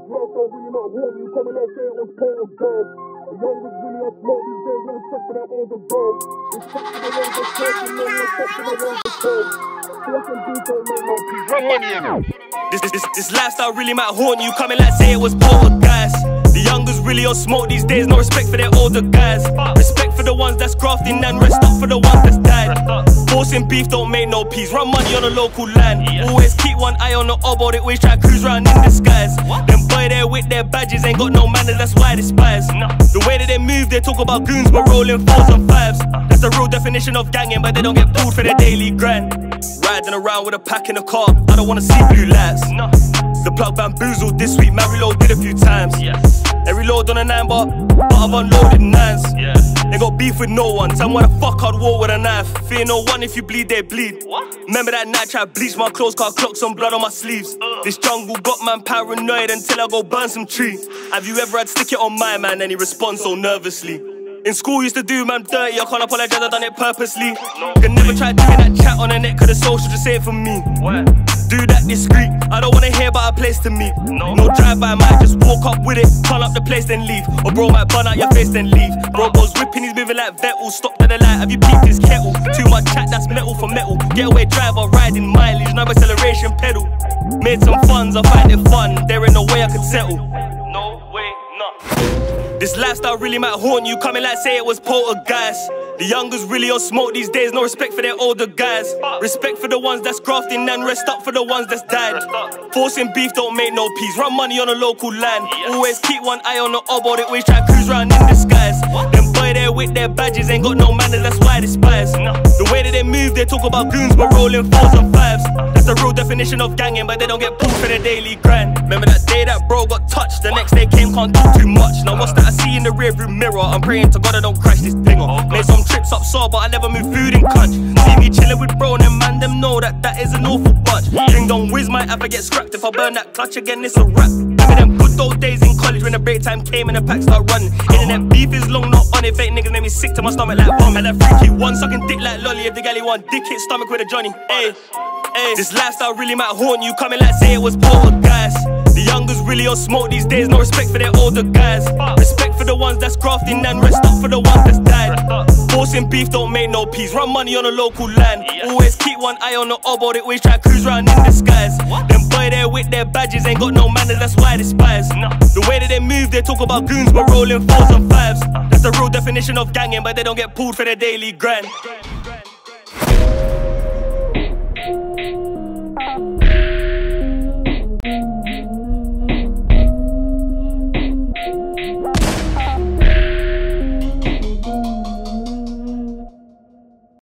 last don't really not warn you. Coming out say it was part of God. The youngest really are smart these days, no respect for that older dog. Respect for the ones that's talking, no respect for the ones that's talk. Forcing beef don't make no peace. Run money in it. This lifestyle really might haunt you. Coming like say it was poltergeist. The youngers really on smoke these days, no respect for their older guys. Respect for the ones that's grafting and rest up for the ones that's died. Forcing beef don't make no peace. Run money on a local land. Always keep one eye on the oboe. They always try to cruise around in disguise. Them boy there with their badges ain't got no manners, that's why they despise. The way that they move, they talk about goons but rolling 4s and 5s. That's the real definition of ganging, but they don't get pulled for their daily grind. Riding around with a pack in the car, I don't wanna see blue lights. The plug bamboozled this week, man reloaded a few times. They reload on a 9 bar, but I've unloaded 9s. They got beef with no one, tell me why the fuck I'd walk with a knife. Fear no one, if you bleed, they bleed. Remember that night I bleached my clothes, car clocks on blood on my sleeves. This jungle got man paranoid until I go burn some tree. Have you ever had stick it on my man and he responds so nervously? In school used to do man dirty, I can't apologize, I done it purposely. Can never try doing that chat on the net, cause the social just say it for me. Do that discreet, I don't wanna hear about a place to meet. No drive-by, might just walk up with it, turn up the place then leave. Or bro might burn out your face then leave. Bro's whipping, he's moving like Vettel, stopped at the light, have you peeped his kettle? Too much chat, that's metal for metal. Getaway driver, riding mileage, no acceleration pedal. Made some funds, I find it fun, there ain't no way I could settle. No way, no. This lifestyle really might haunt you, coming like say it was poltergeist. The youngers really on smoke these days, no respect for their older guys. Respect for the ones that's grafting and rest up for the ones that's died. Forcing beef don't make no peace, run money on a local land. Always keep one eye on the oboe, they always try to cruise around in disguise. Them boy there with their badges ain't got no manners, that's why they despise. The way that they move, they talk about goons but rolling 4s and 5s. That's the real definition of ganging, but they don't get pulled for their daily grind. Remember that day that bro got touched, the next day came, can't do too much. Now what's that I see in the rearview mirror? I'm praying to God I don't crash this thing up. Made some trips up saw, but I never move food in crunch. See me chilling with bro and them man them know that that is an awful bunch. Ding dong whiz might ever get scrapped. If I burn that clutch again, it's a wrap. Remember them good old days in college when the break time came and the pack start running. Internet beef is long, not on it. Fake niggas make me sick to my stomach like bomb. Had that freaky one sucking dick like lolly. If the galley want dick hit stomach with a Johnny. Ayy, this lifestyle really might haunt you, coming like say it was poltergeist. The youngers really on smoke these days, no respect for their older guys. Respect for the ones that's grafting and rest up for the ones that's died. Forcing beef don't make no peace, run money on a local land. Always keep one eye on the oboe, they always try to cruise around in disguise. Them boy there with their badges ain't got no manners, that's why they despise. The way that they move, they talk about goons but rolling 4s and 5s. That's the real definition of ganging, but they don't get pulled for their daily grind.